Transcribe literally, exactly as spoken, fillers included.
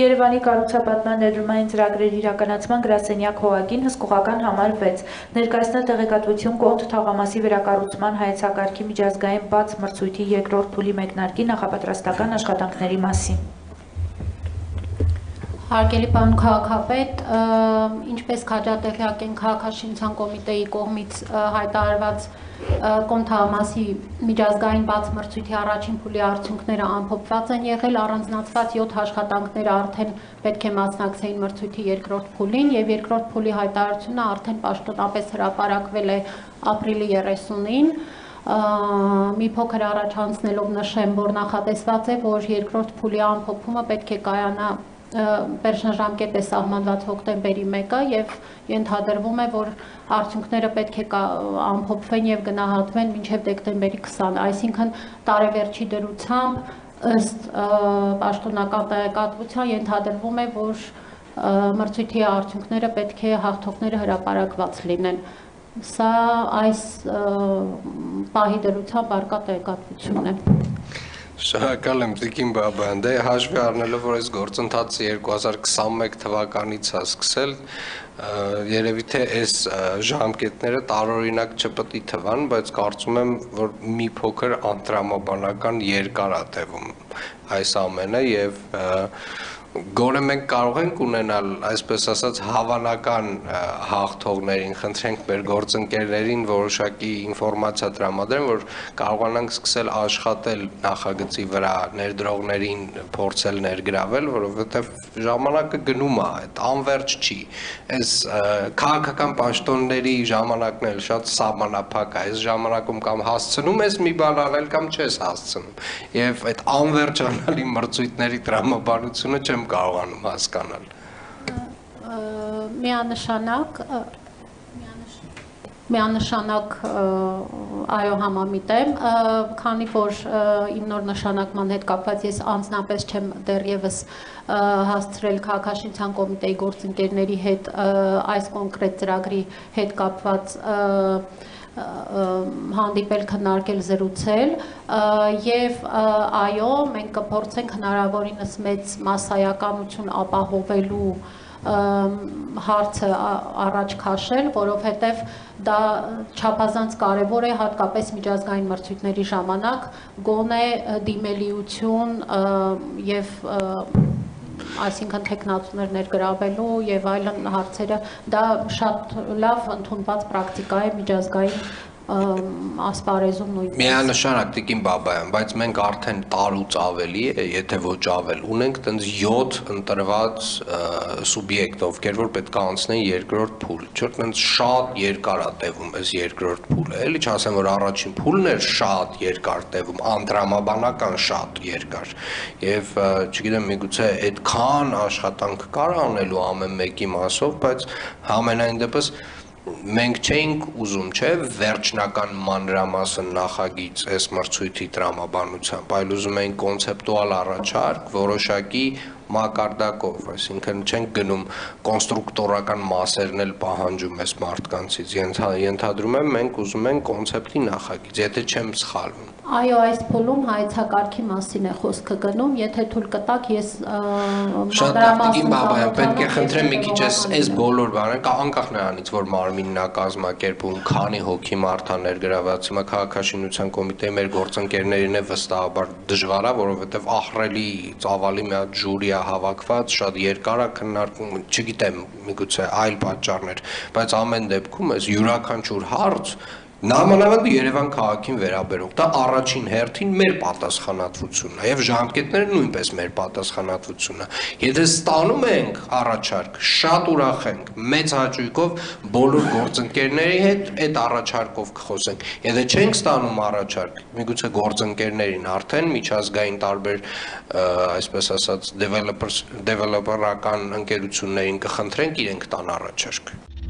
Երևանի կառուցապատման ներդրումային ծրագրերի իրականացման գրասենյակ հողագին հսկողական համար վեց ներկայացնել տեղեկատվություն Կոնտ թաղամասի վերակառուցման հայեցակարգի միջազգային բաց մրցույթի երկրորդ փուլի մեկնարկի նախապատրաստական աշխատանքների մասին։ Հարգելի պարոն քաղաքապետ, ինչպես քաջատեղյակ են քաղաքաշինության կոմիտեի կողմից հայտարարված Կոնտ թաղամասի միջազգային բաց մրցույթի առաջին փուլի արդյունքները ամփոփված են եղել, առանձնացված յոթ աշխատանքները արդեն պետք է մասնակցեին մրցույթի երկրորդ փուլին եւ երկրորդ փուլի հայտարարությունը արդեն պաշտոնապես հրապարակվել է ապրիլի երեսունին։ Մի փոքր առաջանցնելով նշեմ, որ նախատեսված է, որ երկրորդ փուլի ամփոփումը պետք է կայանա Պերշնժամկետ է սահմանված հոկտեմբերի մեկը եւ ենթադրվում է, որ արդյունքները պետք է ամփոփվեն եւ գնահատվեն մինչեւ դեկտեմբերի քսանը, այսինքն տարեվերջի դրությամբ ըստ պաշտոնական տեղեկատվության ենթադրվում է, որ մրցույթի արդյունքները պետք է հաղթողները հրապարակված լինեն։ Սա այս պահի դրությամբ արկա տեղեկատվություն է։ Շնորհակալ եմ Տիկին Բաբայան, դե հաշվի առնելով, որ այս գործընթացը երկու հազար քսանմեկ թվականից է սկսել, երևի թե այս ժամկետները տարօրինակ չպետք է թվան, բայց կարծում եմ, որ մի փոքր անտրամաբանական երկար է տևում այս ամենը եւ Գոնե մենք կարող ենք ունենալ, այսպես ասած, հավանական հաղթողներին, խնդրենք մեր գործընկերներին որոշակի ինֆորմացիա տրամադրեն, որ կարողանանք սկսել աշխատել նախագծի վրա, ներդրողներին փորձել ներգրավել, որովհետև ժամանակը գնում է, այդ անվերջ չի։ Այս քաղաքական պաշտոնների ժամանակն էլ շատ սահմանափակ է, այս ժամանակում կամ հասցնում ես մի բան անել, կամ չես հասցնում։ Եվ այդ անվերջանալի մրցույթների տրամաբանությունը չեմ կարողանում հասկանալ։ Միանշանակ միանշանակ այո համամիտ եմ, քանի որ իմ նոր նշանակման հետ կապված ես անձնապես չեմ դեռևս հասցրել քաղաքաշինության կոմիտեի գործընկերների հետ այս կոնկրետ ծրագրի հետ կապված հանդիպել, քննարկել, զրուցել եւ այո, մենք կփորձենք հնարավորինս մեծ մասսայականություն ապահովելու հարցը առաջ քաշել, որովհետև դա չափազանց կարևոր է հատկապես միջազգային մրցույթների ժամանակ գոնե դիմելիություն եւ այսինքն տեխնացուներ ներգրավելու եւ այլն հարցերը դա շատ լավ ընդունված պրակտիկա է միջազգային ասպարեզում նույնպես։ Միանշանակ Տիկին Բաբայան, բայց մենք արդեն տարուց ավելի է, եթե ոչ ավել, ունենք տենց յոթ ընտրված սուբյեկտ, ովքեր որ պետք է անցնեն երկրորդ փուլ, չէ՞, տենց շատ երկար է տևում այս երկրորդ փուլը, էլի չասեմ, որ առաջին փուլն էր շատ երկար տևում, անտրամաբանական շատ երկար, եւ չգիտեմ, միգուցե այդքան աշխատանք կար անելու ամեն մեկի մասով, բայց համենայն դեպս մենք չէինք ուզում, չէ, վերջնական մանրամասն նախագիծ այս մրցույթի տրամաբանությամբ, այլ ուզում էինք կոնցեպտուալ առաջարկ, որոշակի մակարդակով, այսինքն չենք գնում կոնստրուկտորական մասերն էլ պահանջում այս մարդկանցից, ենթադրում եմ մենք ուզում ենք կոնցեպտի նախագիծ, եթե չեմ սխալվում։ Այո, այս փուլում հայեցակարգի մասին է խոսքը գնում, եթե թույլ կտակ ես Շատ Տիկին Բաբայան, պետք է խնդրեմ մի քիչ այս բոլոր բաները, անկախ նրանից, որ մարմինն է կազմակերպում, քանի հոգի մարդ է ներգրաված, հիմա քաղաքաշինության կոմիտեի մեր գործընկերներին է վստահաբար դժվար է, որովհետև ահռելի ծավալի մի հատ ժյուրի է հավաքված, շատ երկար է քննարկում, չգիտեմ, միգուցե այլ պատճառներ, բայց ամեն դեպքում այս յուրաքանչյուր հարց Նամանավանդ Երևան քաղաքին վերաբերող, դա առաջին հերթին մեր պատասխանատվությունն է եւ ժամկետները նույնպես մեր պատասխանատվությունն է։ Եթե ստանում ենք առաջարկ, շատ ուրախ ենք, մեծ հաճույքով բոլոր գործընկերների հետ այդ առաջարկով կխոսենք։ Եթե չենք ստանում առաջարկ, միգուցե գործընկերներին արդեն միջազգային տարբեր, այսպես ասած, developers, developer-ական ընկերություններին կխնդրենք իրենք տան առաջարկ։